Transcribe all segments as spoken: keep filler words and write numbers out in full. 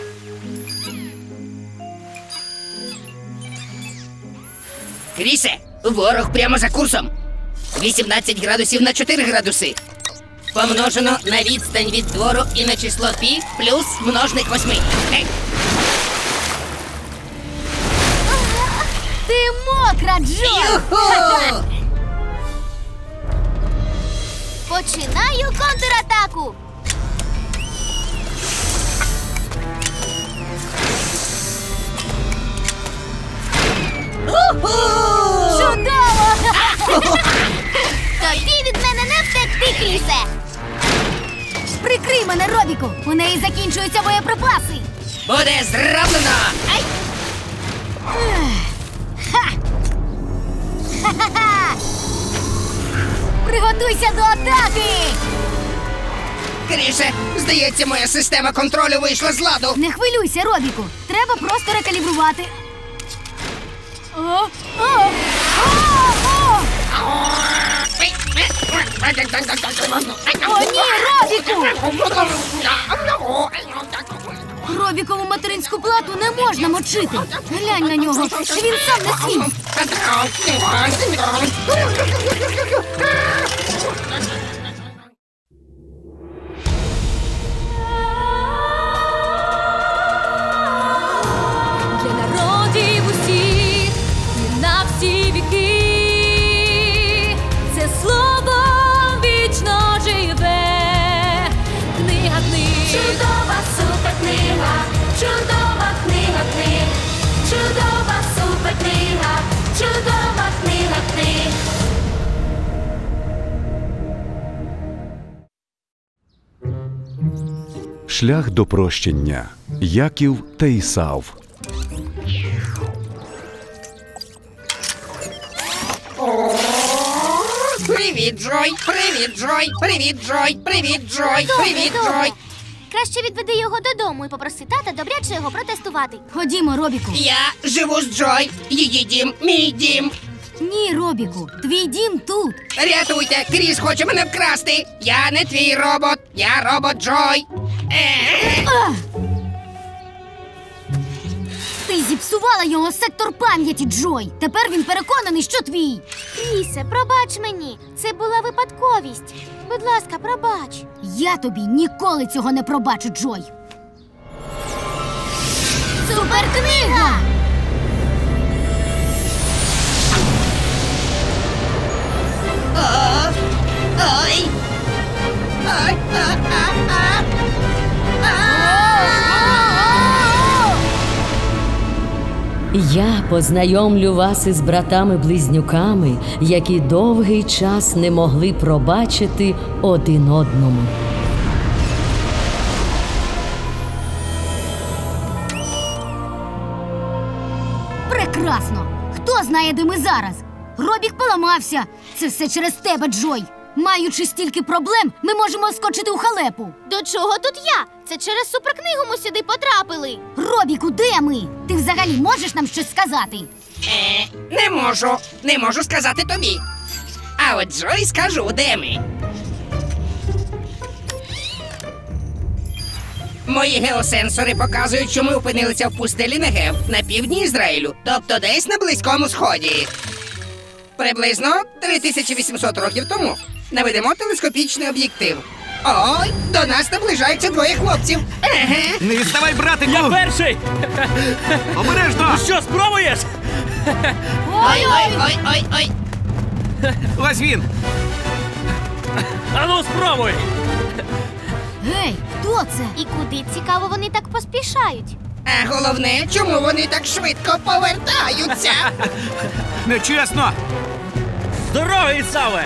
Крісе, ворог прямо за курсом. вісімнадцять градусів на чотири градуси. Помножено на відстань від двору і на число пі плюс множник восьми. Ей! Ти мокра, Джой! Юху! Починаю контратаку! Чудово! Тобі від мене не втекти, Крісе! Прикрий мене, Робіку! У неї закінчуються боєприпаси! Буде зроблено! Ай! Ха! Ха-ха-ха! Приготуйся до атаки! Крісе, здається, моя система контролю вийшла з ладу. Не хвилюйся, Робіку! Треба просто рекалібрувати. О! О! О! О! О, ні, Робіку! Робікову материнську плату не можна мочити. Глянь на нього, він сам не свій. Для народів усіх і на всі віки це слово вічно живе. Книга книг. Чудова суперкнига, чудова книга книг. Чудова суперкнига, чудова книга книг. Шлях до прощення. Яків та Ісав. Привіт, Джой! Привіт, Джой! Привіт, Джой! Привіт, Джой! Привіт, Джой! Краще відведи його додому і попроси тата добряче його протестувати. Ходімо, Робіку. Я живу з Джой! Її дім, мій дім! Ні, Робіку, твій дім тут. Рятуйте! Кріс хоче мене вкрасти! Я не твій робот! Я робот Джой! Е-е-е. А! Ти зіпсувала його сектор пам'яті, Джой. Тепер він переконаний, що твій. Крісе, пробач мені. Це була випадковість. Будь ласка, пробач. Я тобі ніколи цього не пробачу, Джой. Суперкнига! О! Ой! Ой! А-а-а! Я познайомлю вас із братами-близнюками, які довгий час не могли пробачити один одному. Прекрасно! Хто знає, де ми зараз? Робік поламався. Це все через тебе, Джой. Маючи стільки проблем, ми можемо скочити у халепу. До чого тут я? Це через суперкнигу ми сюди потрапили. Робіку, де ми? Ти взагалі можеш нам щось сказати? Е, не можу. Не можу сказати тобі. А от Джой скажу, де ми. Мої геосенсори показують, що ми опинилися в пустелі Негев на півдні Ізраїлю, тобто десь на Близькому Сході. Приблизно три тисячі вісімсот років тому. Наведемо телескопічний об'єктив. Ой, до нас наближаються двоє хлопців. Еге. Не відставай, братику! Я перший! Обережно! Ну що, спробуєш? Ой, ой, ой, ой, ой. Ось він! Ану, спробуй! Гей, хто це? І куди, цікаво, вони так поспішають? А головне, чому вони так швидко повертаються? Нечесно! Здорово, Ісаве!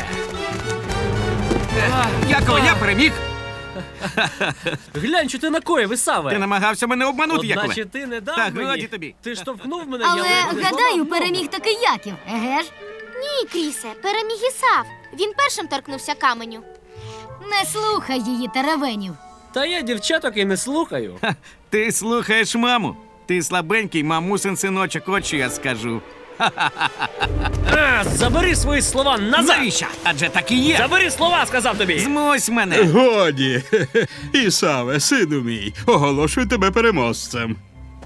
Якове, я переміг! Глянь, що ти накоїв, Ісаве! Ти намагався мене обманути, Якове! Одначе ти не дав Так, мені. годі тобі. Ти штовхнув мене, Але, я ледь не гадаю, зламав переміг ногу. таки Яків, еге ж? Ні, Крісе, переміг Ісав. Він першим торкнувся каменю. Не слухай її, теревенів. Та я дівчаток і не слухаю. Ха, ти слухаєш маму? Ти слабенький мамусин синочок, от що я скажу. А, забери свої слова назад! Навіщо? Адже так і є. Забери слова, сказав тобі! Змусь мене. Годі. Ісаве, сину мій, оголошую тебе переможцем.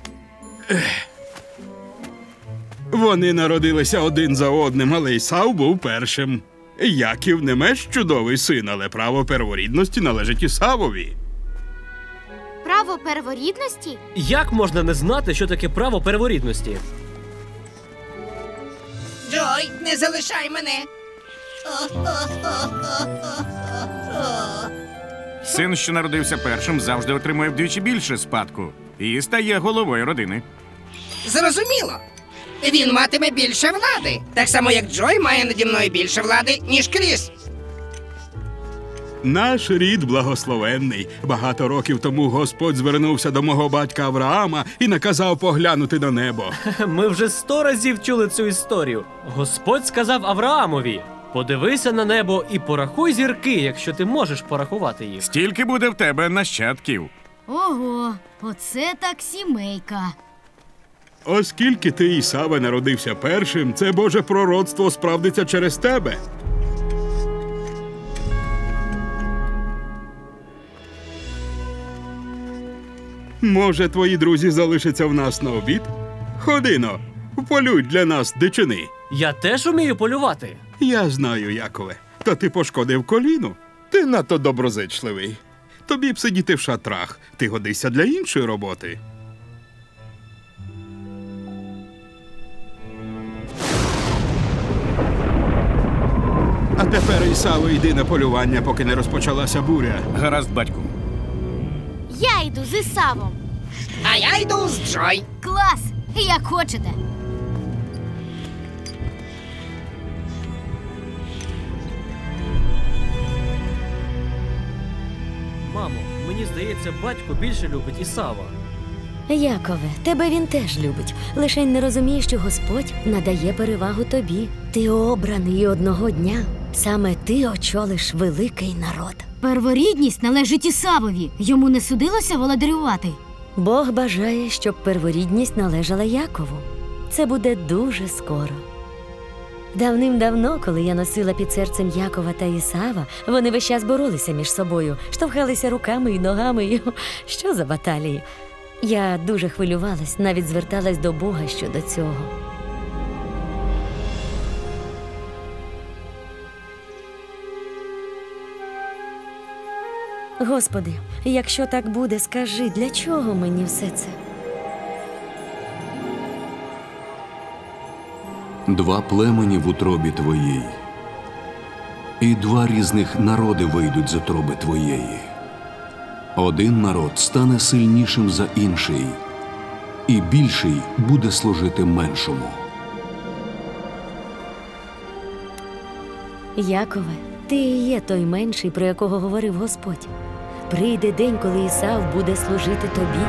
Вони народилися один за одним, але Ісав був першим. Яків не менш чудовий син, але право перворідності належить Ісавові. Право перворідності? Як можна не знати, що таке право перворідності? Джой, не залишай мене. Син, що народився першим, завжди отримує вдвічі більше спадку і стає головою родини. Зрозуміло. Він матиме більше влади. Так само, як Джой має наді мною більше влади, ніж Кріс. Наш рід благословенний. Багато років тому Господь звернувся до мого батька Авраама і наказав поглянути на небо. Ми вже сто разів чули цю історію. Господь сказав Авраамові: подивися на небо і порахуй зірки, якщо ти можеш порахувати їх. Стільки буде в тебе нащадків. Ого, оце так сімейка. Оскільки ти, Ісаве, народився першим, це Боже пророцтво справдиться через тебе. Може, твої друзі залишаться в нас на обід? Ходино, полюй для нас дичини. Я теж умію полювати. Я знаю, Якове. Та ти пошкодив коліно. Ти надто доброзичливий. Тобі б сидіти в шатрах. Ти годишся для іншої роботи. А тепер, Ісаве, йди на полювання, поки не розпочалася буря. Гаразд, батьку. Я йду з Ісавом. А я йду з Джой. Клас! Як хочете. Мамо, мені здається, батько більше любить Ісава. Якове, тебе він теж любить. Лише не розуміє, що Господь надає перевагу тобі. Ти обраний, і одного дня саме ти очолиш великий народ. Перворідність належить Ісавові. Йому не судилося володарювати. Бог бажає, щоб перворідність належала Якову. Це буде дуже скоро. Давним-давно, коли я носила під серцем Якова та Ісава, вони весь час боролися між собою, штовхалися руками і ногами. І... Що за баталії? Я дуже хвилювалась, навіть зверталась до Бога щодо цього. Господи, якщо так буде, скажи, для чого мені все це? Два племені в утробі твоїй, і два різних народи вийдуть з утроби твоєї. Один народ стане сильнішим за інший, і більший буде служити меншому. Якове, ти і є той менший, про якого говорив Господь. Прийде день, коли Ісав буде служити тобі.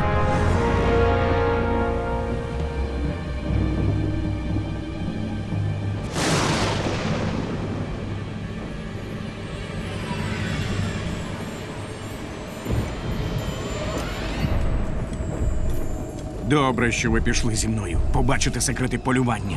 Добре, що ви пішли зі мною. Побачите секрети полювання.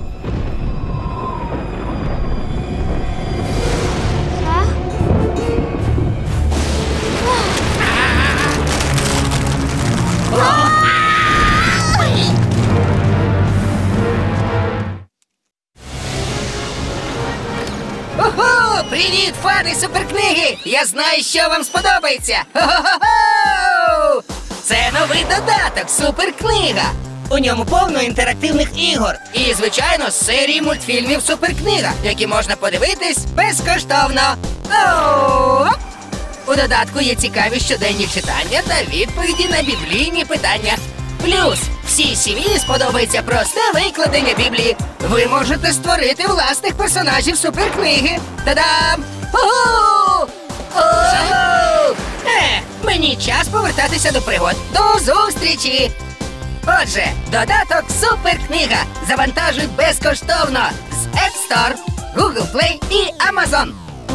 Ого! Привіт, фани суперкниги! Я знаю, що вам сподобається! Хо-хо-хо! Це новий додаток Суперкнига. У ньому повно інтерактивних ігор і, звичайно, серії мультфільмів Суперкнига, які можна подивитись безкоштовно. Оу! У додатку є цікаві щоденні читання та відповіді на біблійні питання. Плюс всій сім'ї сподобається просте викладення Біблії. Ви можете створити власних персонажів Суперкниги. Та-дам! Ого! Ого! Е, мені час повертатися до пригод. До зустрічі! Отже, додаток Суперкнига завантажуй безкоштовно з App Store, Google Play і Amazon.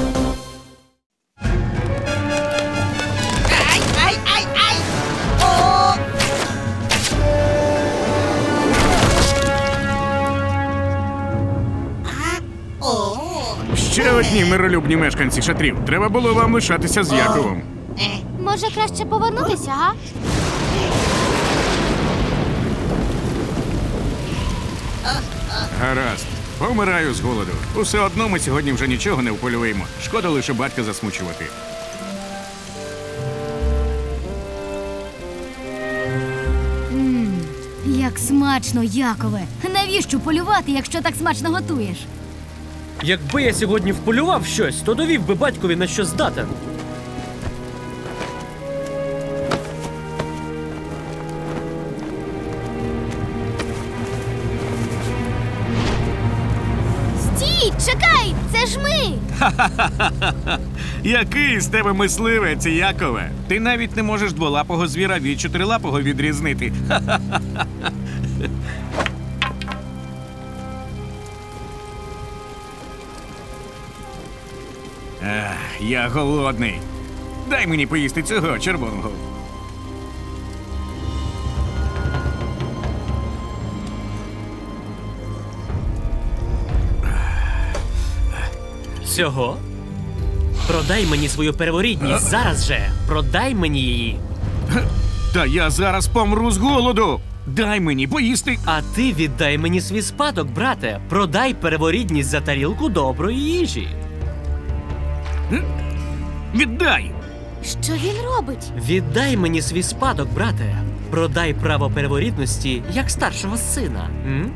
Ай, ай, ай, ай! О! одні миролюбні мешканці шатрів. Треба було вам лишатися з Яковом. Може, краще повернутися, га? Гаразд. Помираю з голоду. Усе одно ми сьогодні вже нічого не вполюємо. Шкода лише батька засмучувати. Як смачно, Якове! Навіщо полювати, якщо так смачно готуєш? Якби я сьогодні вполював щось, то довів би батькові, на що здатен. Стій, чекай! Це ж ми! Який з тебе мисливець, Якове? Ти навіть не можеш дволапого звіра від чотирилапого відрізнити. Ах, я голодний. Дай мені поїсти цього червоного. Цього? Продай мені свою перворідність зараз же. Продай мені її. Та я зараз помру з голоду. Дай мені поїсти. А ти віддай мені свій спадок, брате. Продай перворідність за тарілку доброї їжі. Віддай. Що він робить? Віддай мені свій спадок, брате. Продай право перворідності як старшого сина. М?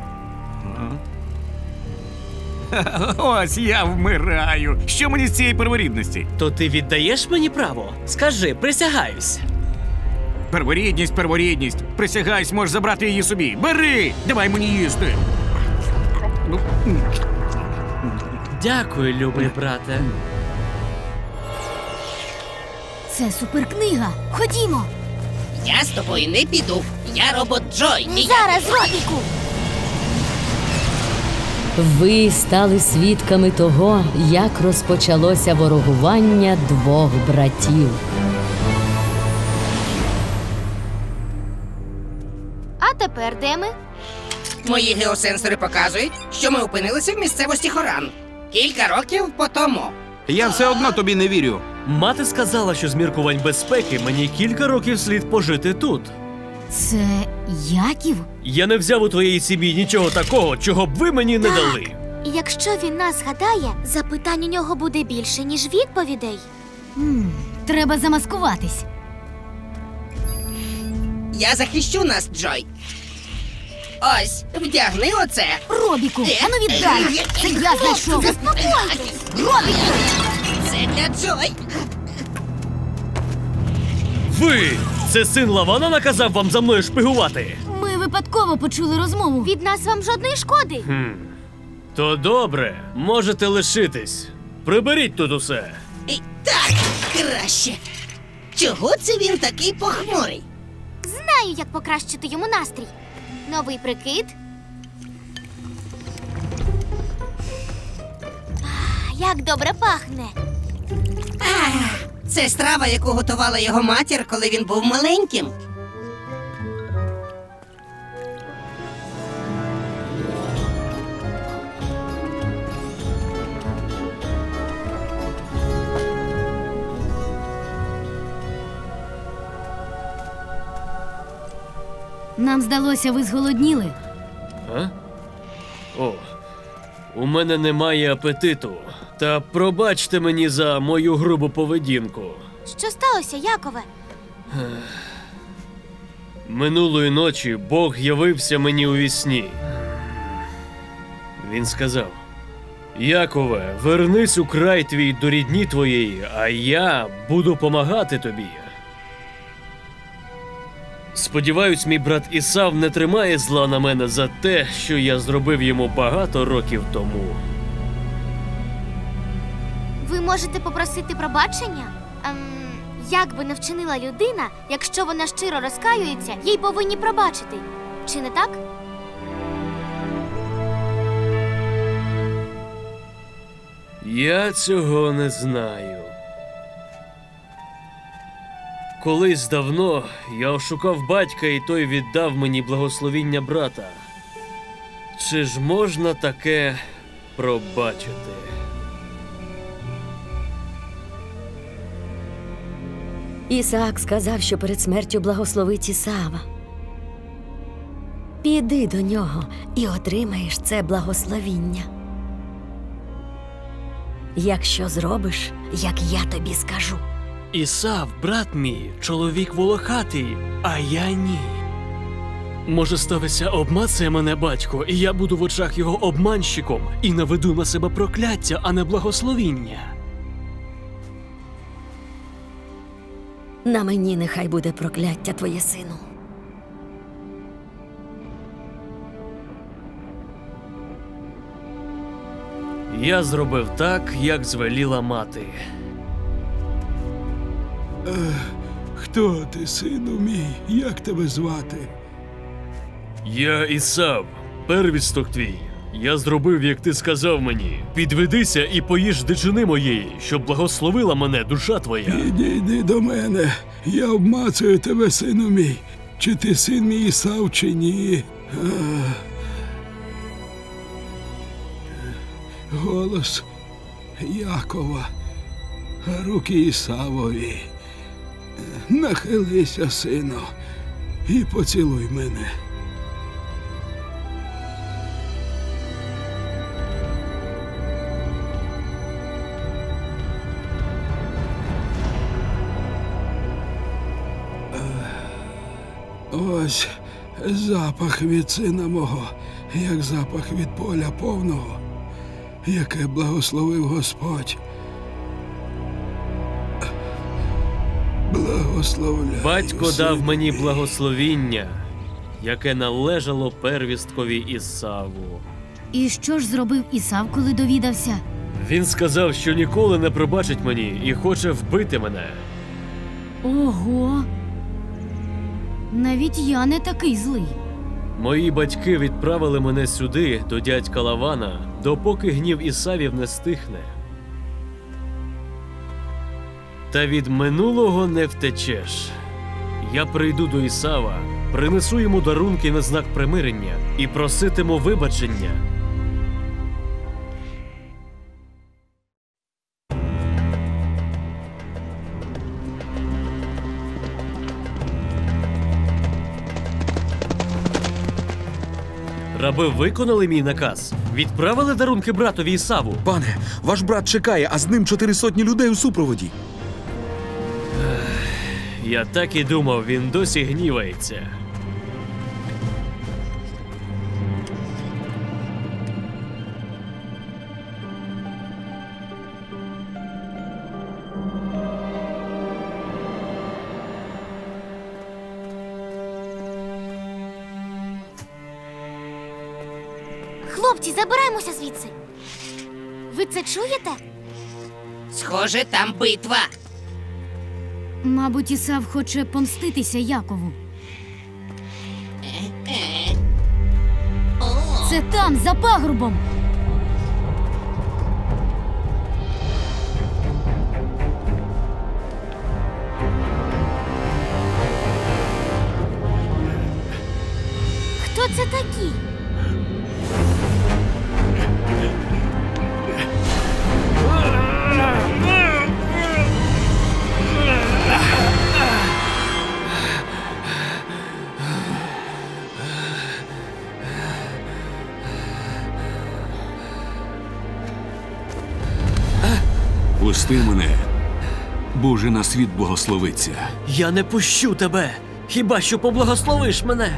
Ось я вмираю. Що мені з цієї перворідності? То ти віддаєш мені право? Скажи, присягаюсь. Перворідність, перворідність. Присягаюсь, можеш забрати її собі. Бери! Давай мені їсти. Дякую, любий брате. Це суперкнига. Ходімо. Я з тобою не піду. Я робот Джой. Не і зараз, Робіку! Ви стали свідками того, як розпочалося ворогування двох братів. А тепер де ми? Мої геосенсори показують, що ми опинилися в місцевості Хоран. Кілька років по тому. Я все одно тобі не вірю. Мати сказала, що з міркувань безпеки мені кілька років слід пожити тут. Це Яків? Я не взяв у твоєї сім'ї нічого такого, чого б ви мені не дали. І якщо він нас згадає, запитань у нього буде більше, ніж відповідей. М, треба замаскуватись. Я захищу нас, Джой. Ось, вдягни оце. Робіку, ану віддай! Це я знайшов! Робіку! Це для Джой. Ви! Це син Лавана наказав вам за мною шпигувати? Ми випадково почули розмову. Від нас вам жодної шкоди. Хм. То добре, можете лишитись. Приберіть тут усе. І так, краще. Чого це він такий похмурий? Знаю, як покращити йому настрій. Новий прикид. А, як добре пахне. Це страва, яку готувала його матір, коли він був маленьким. Нам здалося, ви зголодніли. А? О, у мене немає апетиту. Та пробачте мені за мою грубу поведінку. Що сталося, Якове? Минулої ночі Бог явився мені у вісні. Він сказав: Якове, вернись у край твій до рідні твоєї, а я буду помагати тобі. Сподіваюсь, мій брат Ісав не тримає зла на мене за те, що я зробив йому багато років тому. Ви можете попросити пробачення? Ем, як би не вчинила людина, якщо вона щиро розкаюється, їй повинні пробачити. Чи не так? Я цього не знаю. Колись давно я ошукав батька, і той віддав мені благословіння брата. Чи ж можна таке пробачити? Ісаак сказав, що перед смертю благословить Ісава. Піди до нього і отримаєш це благословіння. Якщо зробиш, як я тобі скажу. Ісав, брат мій, чоловік волохатий, а я ні. Може, статися обмацає мене батько, і я буду в очах його обманщиком і наведу на себе прокляття, а не благословіння. На мені нехай буде прокляття твоє, сину. Я зробив так, як звеліла мати. Хто ти, сину мій? Як тебе звати? Я Ісав, первісток твій. Я зробив, як ти сказав мені. Підведися і поїж дичини моєї, щоб благословила мене душа твоя. Підійди до мене, я обмацую тебе, сину мій. Чи ти син мій Ісав, чи ні? А... Голос Якова, а руки Ісавові. Нахилися, сину, і поцілуй мене. Ось запах від сина мого, як запах від поля повного, яке благословив Господь. Благословляю. Батько сину дав мені мій. благословіння, яке належало первісткові Ісаву. І що ж зробив Ісав, коли довідався? Він сказав, що ніколи не пробачить мені і хоче вбити мене. Ого! Навіть я не такий злий. Мої батьки відправили мене сюди, до дядька Лавана, допоки гнів Ісавів не стихне. Та від минулого не втечеш. Я прийду до Ісава, принесу йому дарунки на знак примирення і проситиму вибачення. Раби виконали мій наказ. Відправили дарунки братові Ісаву. Пане, ваш брат чекає, а з ним чотири сотні людей у супроводі. Я так і думав, він досі гнівається. Хлопці, забираємося звідси. Ви це чуєте? Схоже, там битва. Мабуть, Ісав хоче помститися Якову. Це там, за пагорбом. Хто це такі? Пусти мене, Боже, на світ благословиться. Я не пущу тебе, хіба що поблагословиш мене.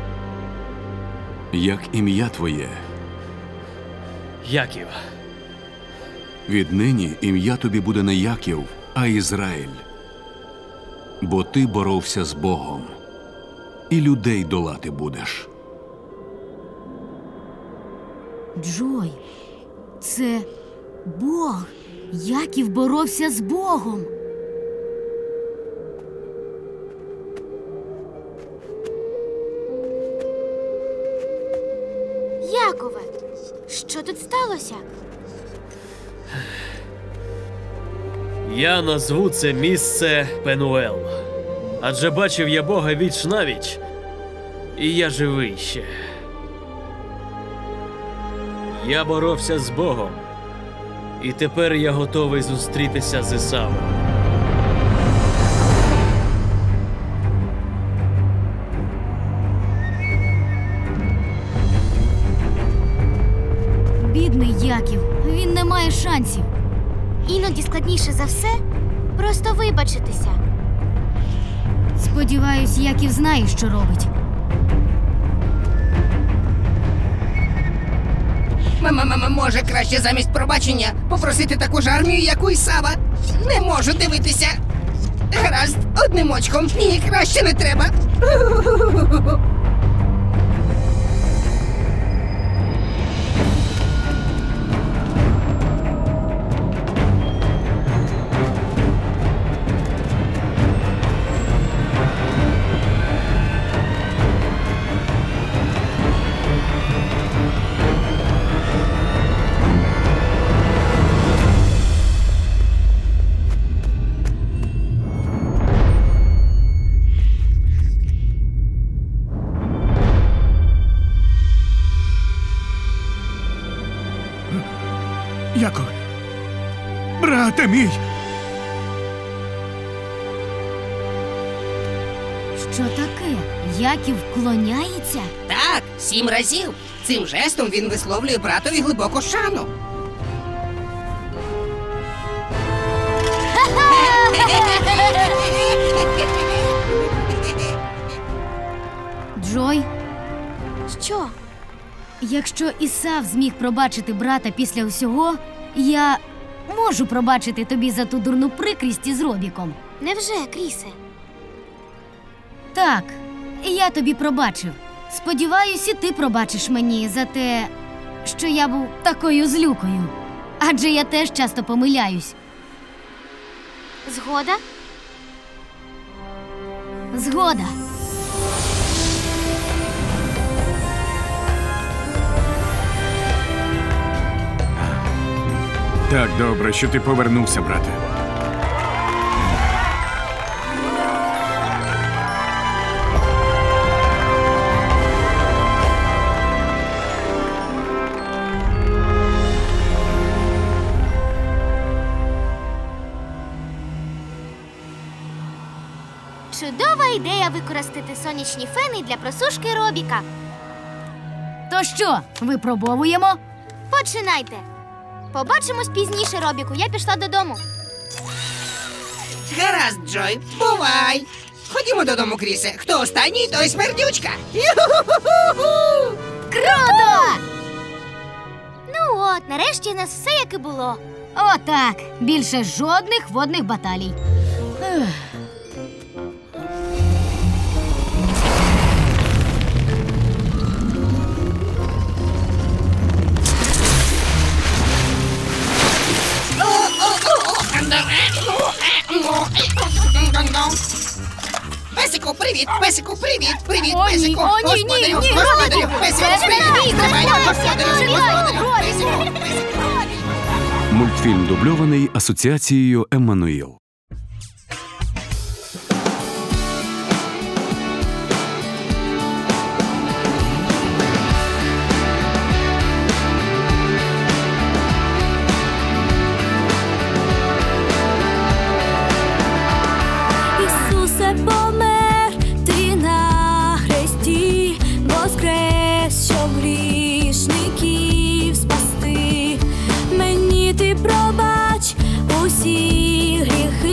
Як ім'я твоє? Яків. Віднині ім'я тобі буде не Яків, а Ізраїль. Бо ти боровся з Богом, і людей долати будеш. Джой, це Бог. Яків боровся з Богом. Якове, що тут сталося? Я назву це місце Пенуел. Адже бачив я Бога віч навіч, і я живий ще. Я боровся з Богом, і тепер я готовий зустрітися з Ісавом. Бідний Яків, він не має шансів. Іноді складніше за все просто вибачитися. Сподіваюсь, Яків знає, що робить. М-м-м, може, краще замість пробачення попросити таку ж армію, як у Ісава? Не можу дивитися. Гаразд, одним очком. Ні, краще не треба. Якове, брате мій! Що таке? Яків вклоняється? Так, сім разів. Цим жестом він висловлює братові глибоку шану. Джой, Що? якщо Ісав зміг пробачити брата після усього, я можу пробачити тобі за ту дурну прикрість із Робіком. Невже, Крісе? Так, я тобі пробачив. Сподіваюсь, і ти пробачиш мені за те, що я був такою злюкою. Адже я теж часто помиляюсь. Згода? Згода. Так добре, що ти повернувся, брате. Чудова ідея використати сонячні фени для просушки Робіка. То що, випробовуємо? Починайте. Побачимось пізніше, Робіку. Я пішла додому. Гаразд, Джой, бувай. Ходімо додому, Крісе. Хто останній, той смердючка. Ю-ху-ху-ху-ху! Круто! Ну от, нарешті у нас все як і було. Отак. Більше жодних водних баталій. Ех. Песику, привіт! Песику, привіт! Привіт, О, ні, песику! о, ні, ні, Господарю, ні, господарю, Робіку, песику, це привіт! не мій, Давай, це господарю, не мій, господарю, Робіку. песику, песику. Мультфільм дубльований асоціацією Еммануїл. Ісусе помер, ти на хресті, воскрес, щоб грішників спасти. Мені ти пробач усі гріхи.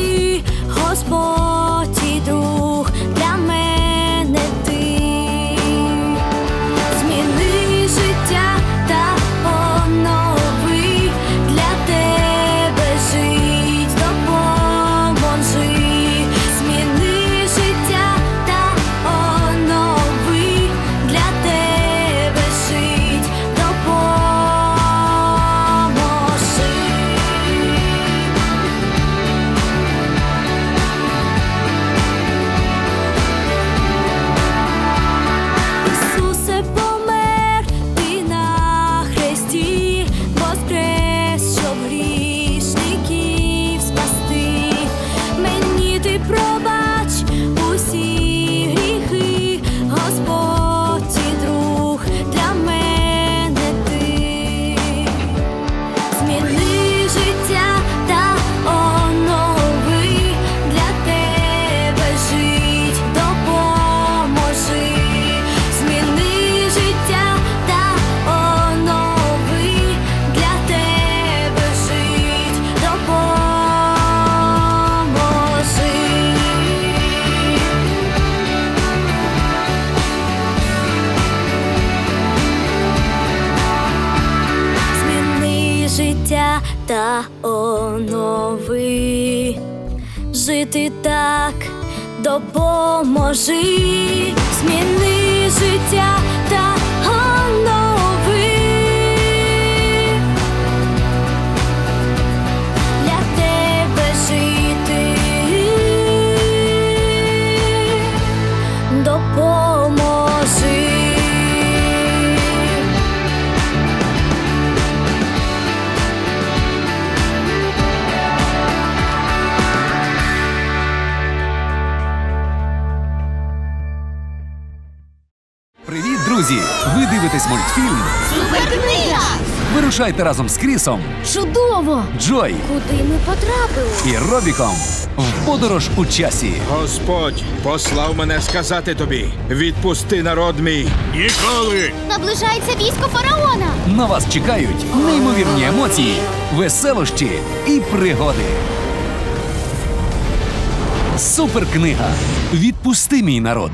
та онови. Жити так допоможи, зміни життя та онови. Для тебе жити допоможи. Привіт, друзі! Ви дивитесь мультфільм Суперкнига! Вирушайте разом з Крісом, Чудово! Джой Куди ми потрапили? і Робіком в подорож у часі. Господь послав мене сказати тобі: відпусти народ мій. Ніколи! Наближається військо фараона. На вас чекають неймовірні емоції, веселощі і пригоди. Суперкнига. Відпусти мій народ.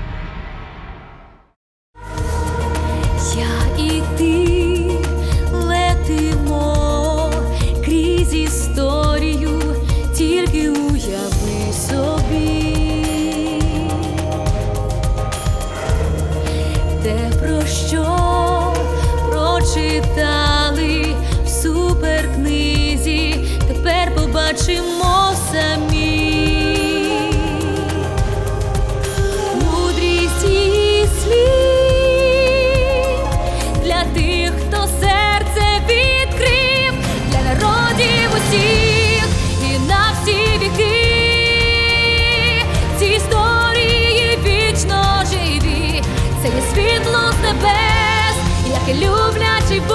Я і ти летимо крізь історію, тільки уяви собі те, про що прочитали в суперкнизі, тепер побачимо самі. Мудрість і слів для тих, хто серце відкрив, для народів усіх і на всі віки. Ці історії вічно живі, це є світло з небес, яке люблячий Бог.